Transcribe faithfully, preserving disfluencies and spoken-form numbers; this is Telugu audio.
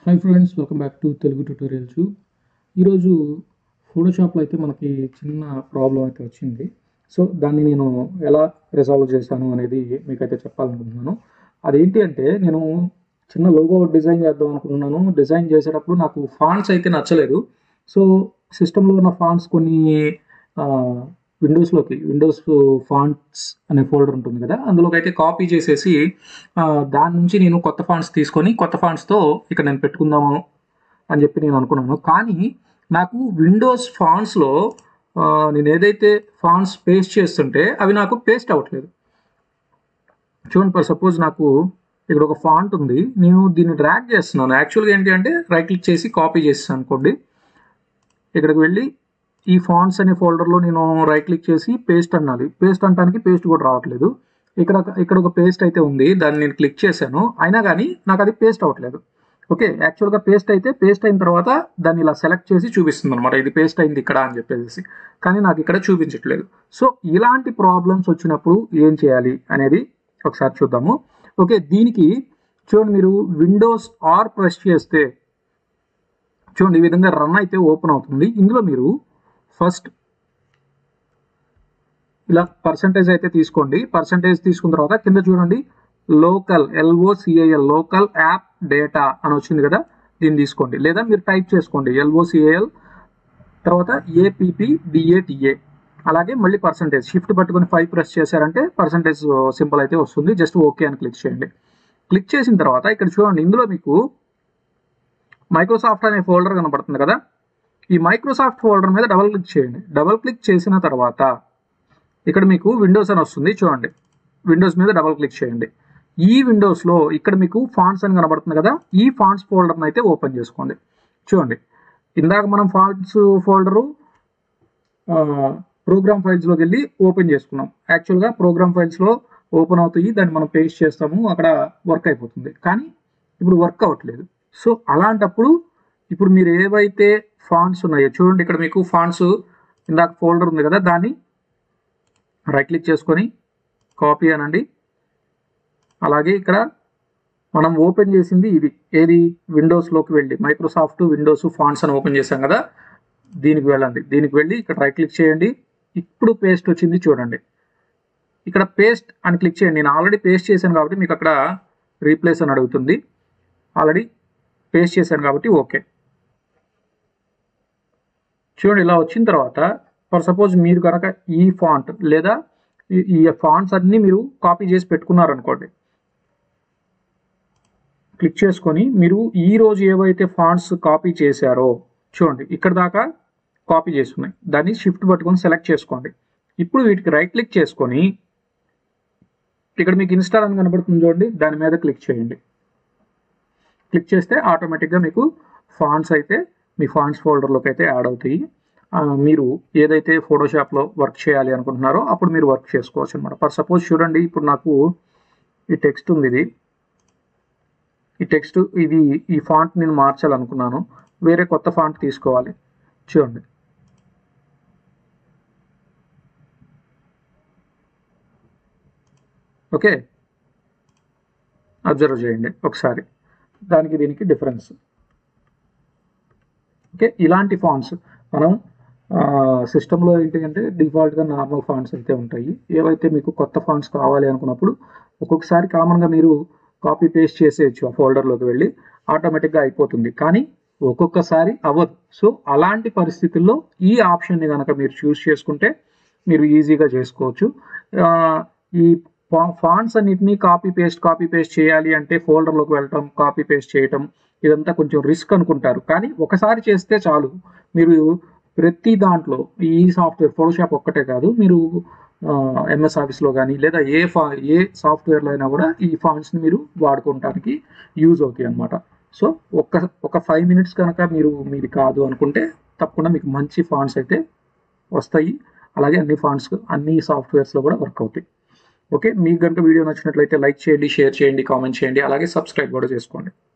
Hi friends, welcome back to Telugu tutorials. ఈరోజు ఫోటోషాప్లో అయితే మనకి చిన్న ప్రాబ్లం అయితే వచ్చింది. సో దాన్ని నేను ఎలా రిజాల్వ్ చేశాను అనేది మీకైతే చెప్పాలనుకుంటున్నాను. అదేంటి అంటే, నేను చిన్న లోగో డిజైన్ చేద్దాం అనుకుంటున్నాను. డిజైన్ చేసేటప్పుడు నాకు ఫాంట్స్ అయితే నచ్చలేదు. సో సిస్టంలో ఉన్న ఫాంట్స్ కొన్ని విండోస్లోకి విండోస్ ఫాంట్స్ అనే ఫోల్డర్ ఉంటుంది కదా, అందులోకి అయితే కాపీ చేసేసి దాని నుంచి నేను కొత్త ఫాంట్స్ తీసుకొని కొత్త ఫాంట్స్తో ఇక్కడ నేను పెట్టుకుందాము అని చెప్పి నేను అనుకున్నాను. కానీ నాకు విండోస్ ఫాంట్స్లో నేను ఏదైతే ఫాంట్స్ పేస్ట్ చేస్తుంటే అవి నాకు పేస్ట్ అవ్వట్లేదు. చూడండి, ఫర్ సపోజ్ నాకు ఇక్కడ ఒక ఫాంట్ ఉంది, నేను దీన్ని డ్రాగ్ చేస్తున్నాను. యాక్చువల్గా ఏంటి అంటే, రైట్ క్లిక్ చేసి కాపీ చేస్తాను అనుకోండి. ఇక్కడికి వెళ్ళి ఈ ఫాంట్స్ అనే ఫోల్డర్లో నేను రైట్ క్లిక్ చేసి పేస్ట్ అనాలి. పేస్ట్ అనడానికి పేస్ట్ కూడా రావట్లేదు. ఇక్కడ ఇక్కడ ఒక పేస్ట్ అయితే ఉంది, దాన్ని నేను క్లిక్ చేశాను, అయినా కానీ నాకు అది పేస్ట్ అవ్వట్లేదు. ఓకే, యాక్చువల్గా పేస్ట్ అయితే పేస్ట్ అయిన తర్వాత దాన్ని ఇలా సెలెక్ట్ చేసి చూపిస్తుంది అనమాట, ఇది పేస్ట్ అయింది ఇక్కడ అని చెప్పేసి. కానీ నాకు ఇక్కడ చూపించట్లేదు. సో ఇలాంటి ప్రాబ్లమ్స్ వచ్చినప్పుడు ఏం చేయాలి అనేది ఒకసారి చూద్దాము. ఓకే, దీనికి చూడండి, మీరు విండోస్ ఆర్ ప్రెస్ చేస్తే చూడండి ఈ విధంగా రన్ అయితే ఓపెన్ అవుతుంది. ఇందులో మీరు ఫస్ట్ ఇలా పర్సంటేజ్ అయితే తీసుకోండి. పర్సంటేజ్ తీసుకున్న తర్వాత కింద చూడండి local L O C A L local app data అని వచ్చింది కదా, దీన్ని తీసుకోండి. లేదా మీరు టైప్ చేసుకోండి ఎల్ఓసిఏఎల్ తర్వాత ఏపీపీడిఏటిఏ, అలాగే మళ్ళీ పర్సంటేజ్ షిఫ్ట్ పట్టుకొని ఫైవ్ ప్రెస్ చేశారంటే పర్సంటేజ్ సింబల్ అయితే వస్తుంది. జస్ట్ ఓకే అని క్లిక్ చేయండి. క్లిక్ చేసిన తర్వాత ఇక్కడ చూడండి, ఇందులో మీకు మైక్రోసాఫ్ట్ అనే ఫోల్డర్ కనబడుతుంది కదా, ఈ మైక్రోసాఫ్ట్ ఫోల్డర్ మీద డబల్ క్లిక్ చేయండి. డబల్ క్లిక్ చేసిన తర్వాత ఇక్కడ మీకు విండోస్ అని వస్తుంది. చూడండి, విండోస్ మీద డబల్ క్లిక్ చేయండి. ఈ విండోస్లో ఇక్కడ మీకు ఫాంట్స్ అని కనబడుతుంది కదా, ఈ ఫాంట్స్ ఫోల్డర్ని అయితే ఓపెన్ చేసుకోండి. చూడండి, ఇందాక మనం ఫాంట్స్ ఫోల్డరు ప్రోగ్రామ్ ఫైల్స్లోకి వెళ్ళి ఓపెన్ చేసుకున్నాం. యాక్చువల్గా ప్రోగ్రామ్ ఫైల్స్లో ఓపెన్ అవుతాయి, దాన్ని మనం పేస్ట్ చేస్తాము, అక్కడ వర్క్ అయిపోతుంది. కానీ ఇప్పుడు వర్క్ అవ్వట్లేదు. సో అలాంటప్పుడు ఇప్పుడు మీరు ఏవైతే ఫాంట్స్ ఉన్నాయో చూడండి, ఇక్కడ మీకు ఫాంట్స్ ఇందాక ఫోల్డర్ ఉంది కదా, దాన్ని రైట్ క్లిక్ చేసుకొని కాపీ అనండి. అలాగే ఇక్కడ మనం ఓపెన్ చేసింది ఇది ఏది, విండోస్లోకి వెళ్ళి మైక్రోసాఫ్ట్ విండోస్ ఫాంట్స్ అని ఓపెన్ చేసాం కదా, దీనికి వెళ్ళండి. దీనికి వెళ్ళి ఇక్కడ రైట్ క్లిక్ చేయండి. ఇప్పుడు పేస్ట్ వచ్చింది చూడండి, ఇక్కడ పేస్ట్ అని క్లిక్ చేయండి. నేను ఆల్రెడీ పేస్ట్ చేశాను కాబట్టి మీకు అక్కడ రీప్లేస్ అని అడుగుతుంది. ఆల్రెడీ పేస్ట్ చేశాను కాబట్టి ఓకే. చూడండి, ఇలా వచ్చిన తర్వాత ఫర్ సపోజ్ మీరు కనుక ఈ ఫాంట్ లేదా ఈ ఫాంట్స్ అన్నీ మీరు కాపీ చేసి పెట్టుకున్నారనుకోండి, క్లిక్ చేసుకొని మీరు ఈ రోజు ఏవైతే ఫాంట్స్ కాపీ చేశారో చూడండి ఇక్కడ దాకా కాపీ చేసుకున్నాయి, దాన్ని షిఫ్ట్ పట్టుకొని సెలెక్ట్ చేసుకోండి. ఇప్పుడు వీటికి రైట్ క్లిక్ చేసుకొని ఇక్కడ మీకు ఇన్స్టాల్ అని కనబడుతుంది చూడండి, దాని మీద క్లిక్ చేయండి. క్లిక్ చేస్తే ఆటోమేటిక్గా మీకు ఫాంట్స్ అయితే మీ ఫాంట్స్ ఫోల్డర్లోకి అయితే యాడ్ అవుతాయి. మీరు ఏదైతే ఫోటోషాప్లో వర్క్ చేయాలి అనుకుంటున్నారో అప్పుడు మీరు వర్క్ చేసుకోవచ్చు అనమాట. ఫర్ సపోజ్ చూడండి, ఇప్పుడు నాకు ఈ టెక్స్ట్ ఉంది, ఇది ఈ టెక్స్ట్ ఇది ఈ ఫాంట్ నేను మార్చాలనుకున్నాను, వేరే కొత్త ఫాంట్ తీసుకోవాలి. చూడండి, ఓకే, అబ్జర్వ్ చేయండి ఒకసారి దానికి దీనికి డిఫరెన్స్. ఓకే, ఇలాంటి ఫాంట్స్ మనం సిస్టంలో ఏంటి అంటే డిఫాల్ట్గా నార్మల్ ఫాంట్స్ అయితే ఉంటాయి. ఏవైతే మీకు కొత్త ఫాంట్స్ కావాలి అనుకున్నప్పుడు ఒక్కొక్కసారి కామన్గా మీరు కాపీ పేస్ట్ చేసేయచ్చు, ఆ ఫోల్డర్లోకి వెళ్ళి ఆటోమేటిక్గా అయిపోతుంది. కానీ ఒక్కొక్కసారి అవ్వదు. సో అలాంటి పరిస్థితుల్లో ఈ ఆప్షన్ని కనుక మీరు చూస్ చేసుకుంటే మీరు ఈజీగా చేసుకోవచ్చు. ఈ ఫాంట్స్ అన్నిటినీ కాపీ పేస్ట్ కాపీ పేస్ట్ చేయాలి అంటే ఫోల్డర్లోకి వెళ్ళటం, కాపీ పేస్ట్ చేయటం, ఇదంతా కొంచెం రిస్క్ అనుకుంటారు. కానీ ఒకసారి చేస్తే చాలు. మీరు ప్రతి దాంట్లో ఈ సాఫ్ట్వేర్ ఫోటోషాప్ ఒక్కటే కాదు, మీరు ఎంఎస్ ఆఫీస్లో కానీ లేదా ఏ ఫా ఏ సాఫ్ట్వేర్లో అయినా కూడా ఈ ఫాంట్స్ని మీరు వాడుకోవడానికి యూజ్ అవుతాయి అన్నమాట. సో ఒక్క ఒక ఫైవ్ మినిట్స్ కనుక మీరు మీది కాదు అనుకుంటే తప్పకుండా మీకు మంచి ఫాంట్స్ అయితే వస్తాయి. అలాగే అన్ని ఫాంట్స్ అన్ని సాఫ్ట్వేర్స్లో కూడా వర్క్ అవుతాయి. ఓకే, మీకు కనుక వీడియో నచ్చినట్లయితే లైక్ చేయండి, షేర్ చేయండి, కామెంట్ చేయండి, అలాగే సబ్స్క్రైబ్ కూడా చేసుకోండి.